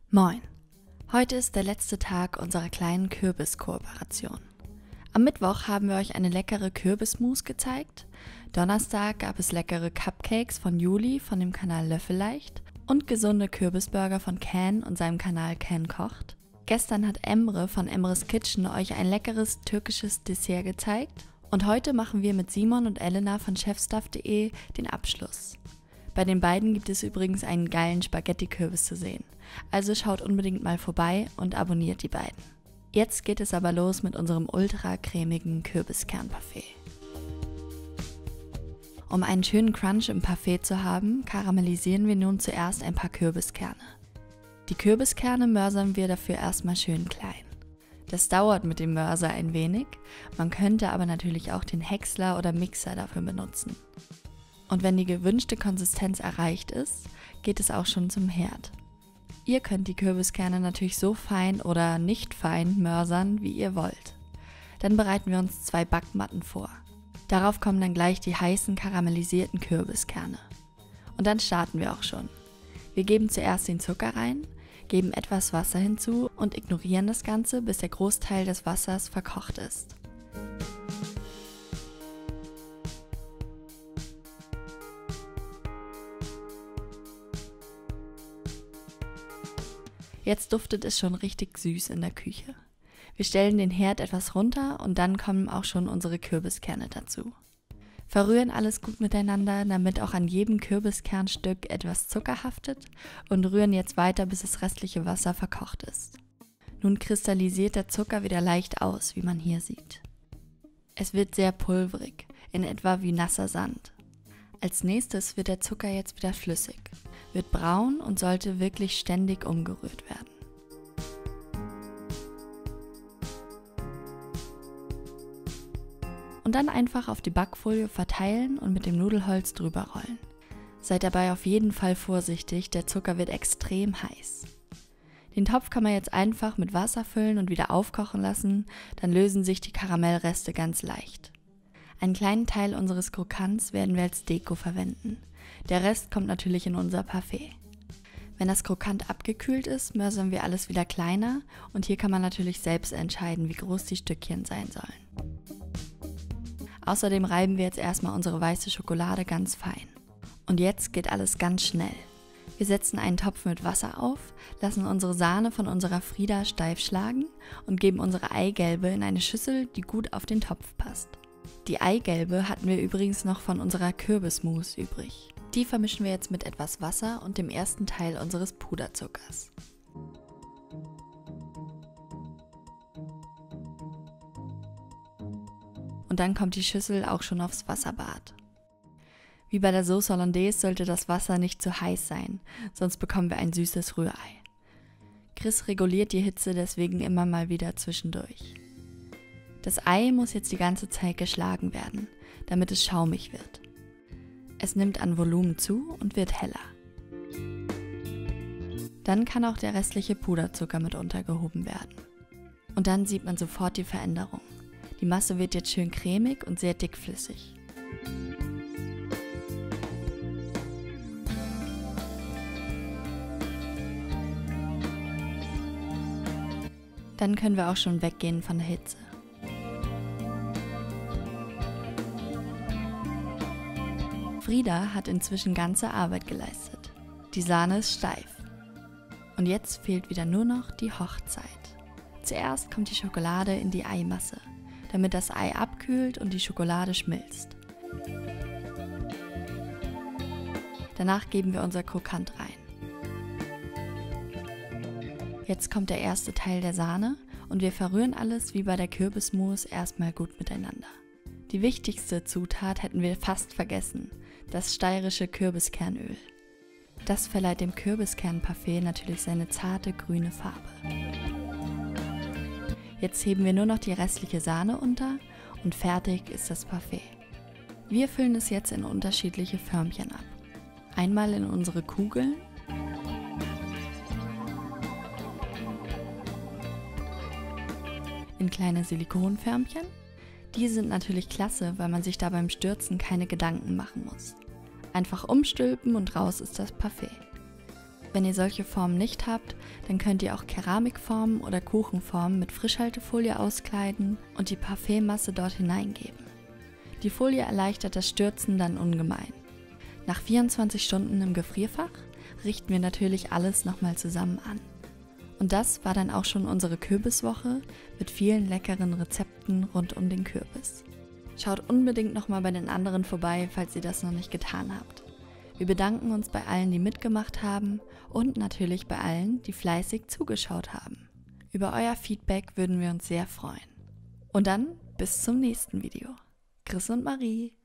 Moin! Heute ist der letzte Tag unserer kleinen Kürbis-Kooperation. Am Mittwoch haben wir euch eine leckere Kürbismousse gezeigt, Donnerstag gab es leckere Cupcakes von Juli von dem Kanal Löffelleicht und gesunde Kürbisburger von Ken und seinem Kanal Ken kocht. Gestern hat Emre von Emres Kitchen euch ein leckeres türkisches Dessert gezeigt und heute machen wir mit Simon und Elena von chefstuff.de den Abschluss. Bei den beiden gibt es übrigens einen geilen Spaghetti-Kürbis zu sehen, also schaut unbedingt mal vorbei und abonniert die beiden. Jetzt geht es aber los mit unserem ultra-cremigen Kürbiskernparfait. Um einen schönen Crunch im Parfait zu haben, karamellisieren wir nun zuerst ein paar Kürbiskerne. Die Kürbiskerne mörsern wir dafür erstmal schön klein. Das dauert mit dem Mörser ein wenig, man könnte aber natürlich auch den Häcksler oder Mixer dafür benutzen. Und wenn die gewünschte Konsistenz erreicht ist, geht es auch schon zum Herd. Ihr könnt die Kürbiskerne natürlich so fein oder nicht fein mörsern, wie ihr wollt. Dann bereiten wir uns 2 Backmatten vor. Darauf kommen dann gleich die heißen karamellisierten Kürbiskerne. Und dann starten wir auch schon. Wir geben zuerst den Zucker rein, geben etwas Wasser hinzu und ignorieren das Ganze, bis der Großteil des Wassers verkocht ist. Jetzt duftet es schon richtig süß in der Küche. Wir stellen den Herd etwas runter und dann kommen auch schon unsere Kürbiskerne dazu. Verrühren alles gut miteinander, damit auch an jedem Kürbiskernstück etwas Zucker haftet und rühren jetzt weiter, bis das restliche Wasser verkocht ist. Nun kristallisiert der Zucker wieder leicht aus, wie man hier sieht. Es wird sehr pulverig, in etwa wie nasser Sand. Als nächstes wird der Zucker jetzt wieder flüssig, wird braun und sollte wirklich ständig umgerührt werden. Und dann einfach auf die Backfolie verteilen und mit dem Nudelholz drüber rollen. Seid dabei auf jeden Fall vorsichtig, der Zucker wird extrem heiß. Den Topf kann man jetzt einfach mit Wasser füllen und wieder aufkochen lassen, dann lösen sich die Karamellreste ganz leicht. Einen kleinen Teil unseres Krokants werden wir als Deko verwenden. Der Rest kommt natürlich in unser Parfait. Wenn das Krokant abgekühlt ist, mörsern wir alles wieder kleiner und hier kann man natürlich selbst entscheiden, wie groß die Stückchen sein sollen. Außerdem reiben wir jetzt erstmal unsere weiße Schokolade ganz fein. Und jetzt geht alles ganz schnell. Wir setzen einen Topf mit Wasser auf, lassen unsere Sahne von unserer Frida steif schlagen und geben unsere Eigelbe in eine Schüssel, die gut auf den Topf passt. Die Eigelbe hatten wir übrigens noch von unserer Kürbismousse übrig. Die vermischen wir jetzt mit etwas Wasser und dem ersten Teil unseres Puderzuckers. Und dann kommt die Schüssel auch schon aufs Wasserbad. Wie bei der Sauce Hollandaise sollte das Wasser nicht zu heiß sein, sonst bekommen wir ein süßes Rührei. Chris reguliert die Hitze deswegen immer mal wieder zwischendurch. Das Ei muss jetzt die ganze Zeit geschlagen werden, damit es schaumig wird. Es nimmt an Volumen zu und wird heller. Dann kann auch der restliche Puderzucker mit untergehoben werden. Und dann sieht man sofort die Veränderung. Die Masse wird jetzt schön cremig und sehr dickflüssig. Dann können wir auch schon weggehen von der Hitze. Frida hat inzwischen ganze Arbeit geleistet. Die Sahne ist steif. Und jetzt fehlt wieder nur noch die Hochzeit. Zuerst kommt die Schokolade in die Eimasse, damit das Ei abkühlt und die Schokolade schmilzt. Danach geben wir unser Krokant rein. Jetzt kommt der erste Teil der Sahne und wir verrühren alles wie bei der Kürbismousse erstmal gut miteinander. Die wichtigste Zutat hätten wir fast vergessen, das steirische Kürbiskernöl. Das verleiht dem Kürbiskernparfait natürlich seine zarte grüne Farbe. Jetzt heben wir nur noch die restliche Sahne unter und fertig ist das Parfait. Wir füllen es jetzt in unterschiedliche Förmchen ab. Einmal in unsere Kugeln, in kleine Silikonförmchen. Die sind natürlich klasse, weil man sich da beim Stürzen keine Gedanken machen muss. Einfach umstülpen und raus ist das Parfait. Wenn ihr solche Formen nicht habt, dann könnt ihr auch Keramikformen oder Kuchenformen mit Frischhaltefolie auskleiden und die Parfümmasse dort hineingeben. Die Folie erleichtert das Stürzen dann ungemein. Nach 24 Stunden im Gefrierfach richten wir natürlich alles nochmal zusammen an. Und das war dann auch schon unsere Kürbiswoche mit vielen leckeren Rezepten rund um den Kürbis. Schaut unbedingt nochmal bei den anderen vorbei, falls ihr das noch nicht getan habt. Wir bedanken uns bei allen, die mitgemacht haben und natürlich bei allen, die fleißig zugeschaut haben. Über euer Feedback würden wir uns sehr freuen. Und dann bis zum nächsten Video. Chris und Marie.